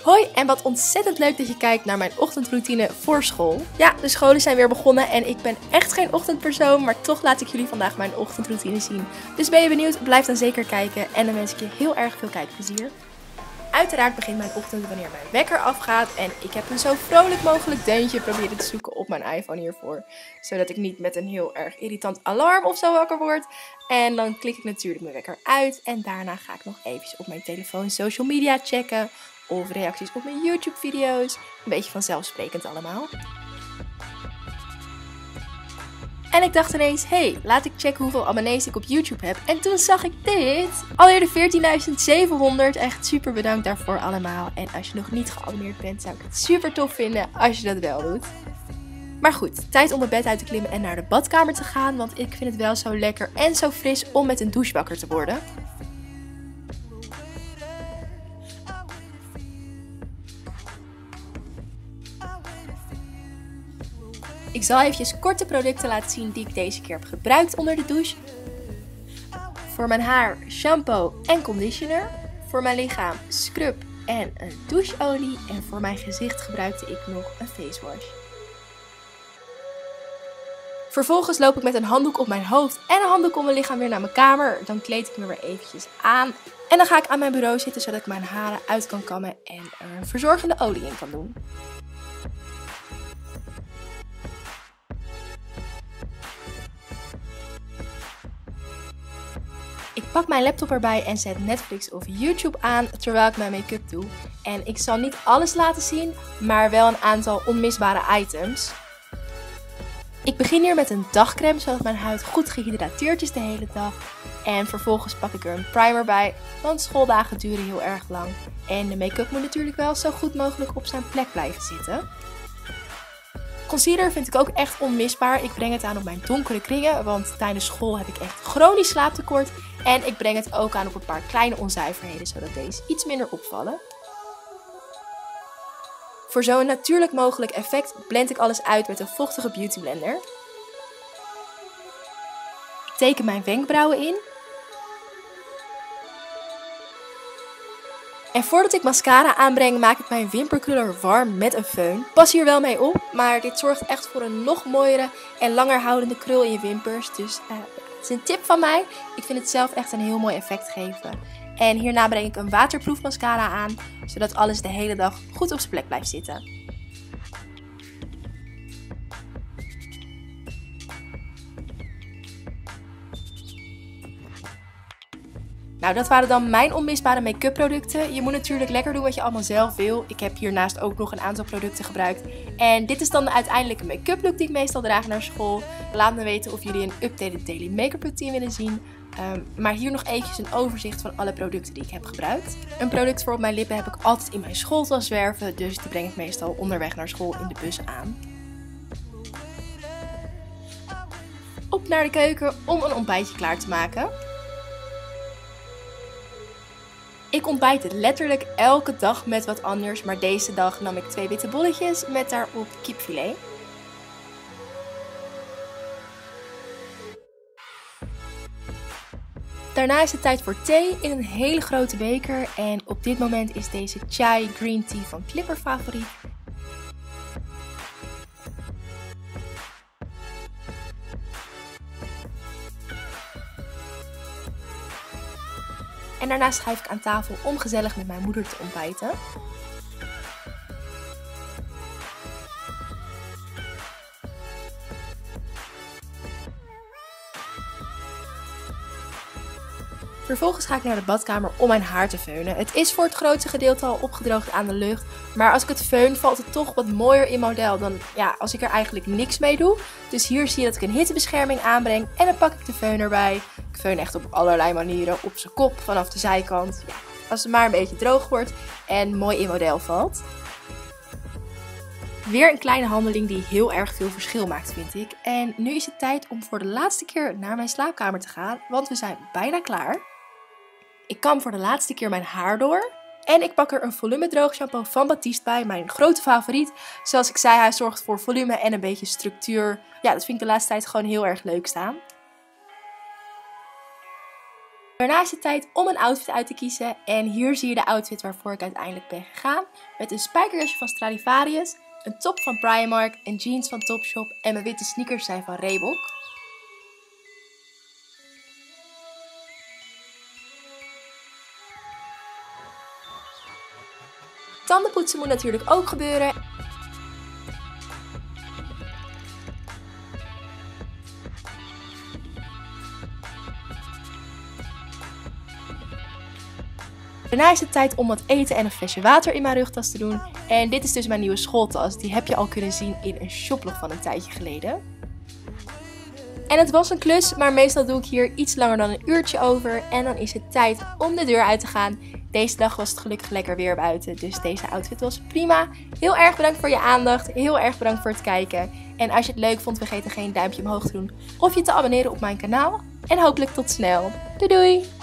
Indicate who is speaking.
Speaker 1: Hoi en wat ontzettend leuk dat je kijkt naar mijn ochtendroutine voor school. Ja, de scholen zijn weer begonnen en ik ben echt geen ochtendpersoon, maar toch laat ik jullie vandaag mijn ochtendroutine zien. Dus ben je benieuwd? Blijf dan zeker kijken en dan wens ik je heel erg veel kijkplezier. Uiteraard begint mijn ochtend wanneer mijn wekker afgaat en ik heb een zo vrolijk mogelijk deuntje proberen te zoeken op mijn iPhone hiervoor. Zodat ik niet met een heel erg irritant alarm of zo wakker word. En dan klik ik natuurlijk mijn wekker uit en daarna ga ik nog eventjes op mijn telefoon social media checken. Of reacties op mijn YouTube video's. Een beetje vanzelfsprekend allemaal. En ik dacht ineens, hey, laat ik checken hoeveel abonnees ik op YouTube heb. En toen zag ik dit. Alweer de 14.700. Echt super bedankt daarvoor allemaal. En als je nog niet geabonneerd bent, zou ik het super tof vinden als je dat wel doet. Maar goed, tijd om mijn bed uit te klimmen en naar de badkamer te gaan. Want ik vind het wel zo lekker en zo fris om met een douche wakker te worden. Ik zal eventjes kort de producten laten zien die ik deze keer heb gebruikt onder de douche. Voor mijn haar shampoo en conditioner. Voor mijn lichaam scrub en een doucheolie. En voor mijn gezicht gebruikte ik nog een face wash. Vervolgens loop ik met een handdoek op mijn hoofd en een handdoek om mijn lichaam weer naar mijn kamer. Dan kleed ik me weer eventjes aan. En dan ga ik aan mijn bureau zitten zodat ik mijn haren uit kan kammen en er een verzorgende olie in kan doen. Ik pak mijn laptop erbij en zet Netflix of YouTube aan terwijl ik mijn make-up doe. En ik zal niet alles laten zien, maar wel een aantal onmisbare items. Ik begin hier met een dagcreme zodat mijn huid goed gehydrateerd is de hele dag. En vervolgens pak ik er een primer bij, want schooldagen duren heel erg lang. En de make-up moet natuurlijk wel zo goed mogelijk op zijn plek blijven zitten. Concealer vind ik ook echt onmisbaar. Ik breng het aan op mijn donkere kringen, want tijdens school heb ik echt chronisch slaaptekort. En ik breng het ook aan op een paar kleine onzuiverheden, zodat deze iets minder opvallen. Voor zo'n natuurlijk mogelijk effect blend ik alles uit met een vochtige beauty blender. Ik teken mijn wenkbrauwen in. En voordat ik mascara aanbreng, maak ik mijn wimperkruller warm met een föhn. Pas hier wel mee op, maar dit zorgt echt voor een nog mooiere en langer houdende krul in je wimpers. Dus het is een tip van mij. Ik vind het zelf echt een heel mooi effect geven. En hierna breng ik een waterproof mascara aan, zodat alles de hele dag goed op zijn plek blijft zitten. Nou, dat waren dan mijn onmisbare make-up producten. Je moet natuurlijk lekker doen wat je allemaal zelf wil. Ik heb hiernaast ook nog een aantal producten gebruikt. En dit is dan de uiteindelijke make-up look die ik meestal draag naar school. Laat me weten of jullie een updated daily make-up routine willen zien. Maar hier nog eventjes een overzicht van alle producten die ik heb gebruikt. Een product voor op mijn lippen heb ik altijd in mijn schooltas zwerven. Dus die breng ik meestal onderweg naar school in de bus aan. Op naar de keuken om een ontbijtje klaar te maken. Ik ontbijt letterlijk elke dag met wat anders, maar deze dag nam ik 2 witte bolletjes met daarop kipfilet. Daarna is het tijd voor thee in een hele grote beker en op dit moment is deze chai green tea van Clipper favoriet. En daarna schuif ik aan tafel om gezellig met mijn moeder te ontbijten. Vervolgens ga ik naar de badkamer om mijn haar te feunen. Het is voor het grootste gedeelte al opgedroogd aan de lucht. Maar als ik het feun, valt het toch wat mooier in model dan als ik er eigenlijk niks mee doe. Dus hier zie je dat ik een hittebescherming aanbreng en dan pak ik de föhn erbij. Ik feun echt op allerlei manieren. Op zijn kop, vanaf de zijkant. Ja, als het maar een beetje droog wordt en mooi in model valt. Weer een kleine handeling die heel erg veel verschil maakt, vind ik. En nu is het tijd om voor de laatste keer naar mijn slaapkamer te gaan, want we zijn bijna klaar. Ik kam voor de laatste keer mijn haar door. En ik pak er een volume droog shampoo van Batiste bij, mijn grote favoriet. Zoals ik zei, hij zorgt voor volume en een beetje structuur. Ja, dat vind ik de laatste tijd gewoon heel erg leuk staan. Daarna is het tijd om een outfit uit te kiezen. En hier zie je de outfit waarvoor ik uiteindelijk ben gegaan. Met een spijkerjasje van Stradivarius, een top van Primark, een jeans van Topshop en mijn witte sneakers zijn van Reebok. Tandenpoetsen moet natuurlijk ook gebeuren. Daarna is het tijd om wat eten en een flesje water in mijn rugtas te doen. En dit is dus mijn nieuwe schooltas. Die heb je al kunnen zien in een shoplog van een tijdje geleden. En het was een klus, maar meestal doe ik hier iets langer dan een uurtje over. En dan is het tijd om de deur uit te gaan. Deze dag was het gelukkig lekker weer buiten, dus deze outfit was prima. Heel erg bedankt voor je aandacht, heel erg bedankt voor het kijken. En als je het leuk vond, vergeet dan geen duimpje omhoog te doen of je te abonneren op mijn kanaal. En hopelijk tot snel. Doei doei!